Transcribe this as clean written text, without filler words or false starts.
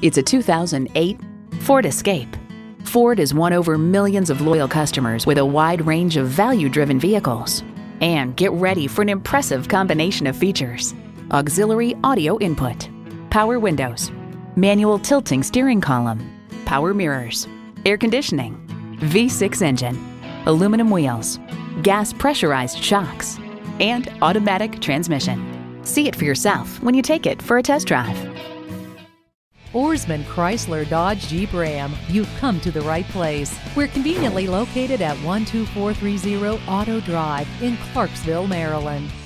It's a 2008 Ford Escape. Ford has won over millions of loyal customers with a wide range of value-driven vehicles. And get ready for an impressive combination of features: auxiliary audio input, power windows, manual tilting steering column, power mirrors, air conditioning, V6 engine, aluminum wheels, gas pressurized shocks, and automatic transmission. See it for yourself when you take it for a test drive. Ourisman Chrysler Dodge Jeep Ram. You've come to the right place. We're conveniently located at 12430 Auto Drive in Clarksville, Maryland.